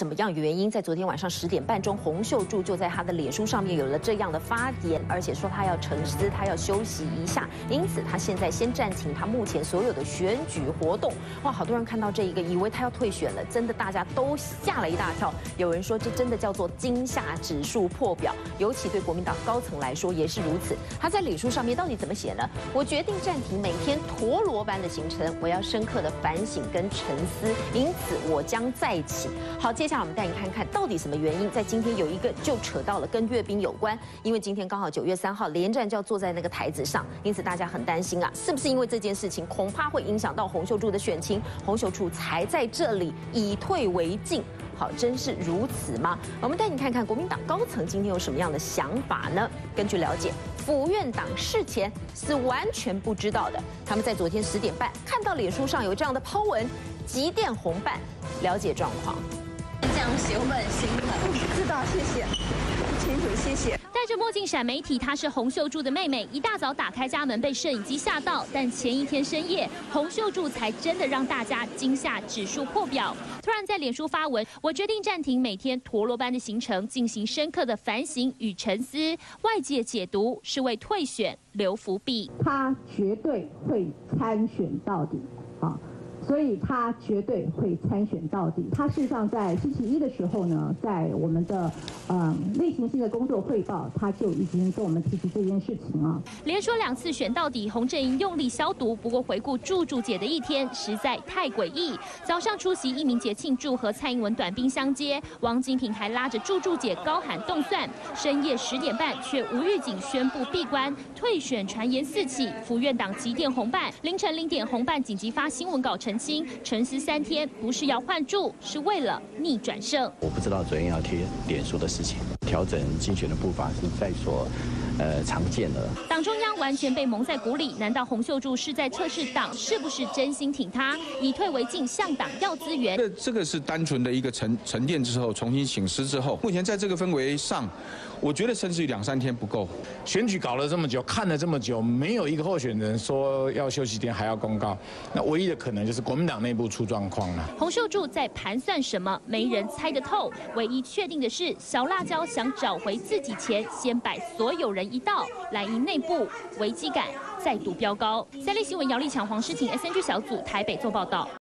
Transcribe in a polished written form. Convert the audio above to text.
怎么样原因？在昨天晚上10点半钟，洪秀柱就在他的脸书上面有了这样的发言，而且说他要沉思，他要休息一下，因此他现在先暂停他目前所有的选举活动。哇，好多人看到这一个，以为他要退选了，真的大家都吓了一大跳。有人说这真的叫做惊吓指数破表，尤其对国民党高层来说也是如此。他在脸书上面到底怎么写呢？我决定暂停每天陀螺般的行程，我要深刻的反省跟沉思，因此我将再起。好，接下来我们带你看看到底什么原因。在今天有一个就扯到了跟阅兵有关，因为今天刚好9月3号连战就要坐在那个台子上，因此大家很担心啊，是不是因为这件事情恐怕会影响到洪秀柱的选情？洪秀柱才在这里以退为进。好，真是如此吗？我们带你看看国民党高层今天有什么样的想法呢？根据了解，府院党事前是完全不知道的。他们在昨天10点半看到脸书上有这样的抛文，急电红办，了解状况。 这样写会不会很心疼？ 不知道，谢谢，不清楚，谢谢。 戴着墨镜闪媒体，她是洪秀柱的妹妹。一大早打开家门，被摄影机吓到。但前一天深夜，洪秀柱才真的让大家惊吓指数破表。突然在脸书发文，我决定暂停每天陀螺般的行程，进行深刻的反省与沉思。外界解读是为退选留伏笔。 他绝对会参选到底，啊。所以他绝对会参选到底。他事实上在星期一的时候呢，在我们的例行性的工作汇报，他就已经跟我们提起这件事情了。 连说2次选到底，洪阵营用力消毒。不过回顾柱姐的一天，实在太诡异。早上出席一鸣节庆祝，和蔡英文短兵相接，王金平还拉着柱姐高喊动算。深夜10点半，却无预警宣布闭关退选，传言四起。府院党急电红办，凌晨0点红办紧急发新闻稿澄清，沉思3天，不是要换柱，是为了逆转胜。 我不知道昨天要贴脸书的事情，调整竞选的步伐是在所常见的。 党中央完全被蒙在鼓里，难道洪秀柱是在测试党是不是真心挺他，以退为进，向党要资源？ 这个是单纯的一个沉淀之后，重新省思之后，目前在这个氛围上，我觉得甚至于2、3天不够。 选举搞了这么久，看了这么久，没有一个候选人说要休息天还要公告，那唯一的可能就是国民党内部出状况了。 洪秀柱在盘算什么？没人猜得透。唯一确定的是，小辣椒想找回自己前，先摆所有人一道，来赢内部危机感再度飙高。3立新闻姚立强、黄诗婷 SNG 小组台北做报道。